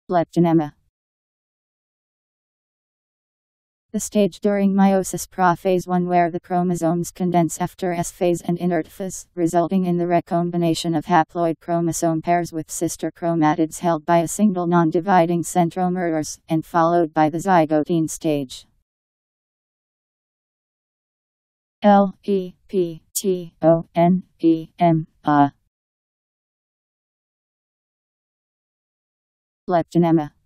Leptonema. The stage during meiosis prophase 1 where the chromosomes condense after S-phase and interphase, resulting in the recombination of haploid chromosome pairs with sister chromatids held by a single non-dividing centromeres, and followed by the zygotene stage. Leptonema.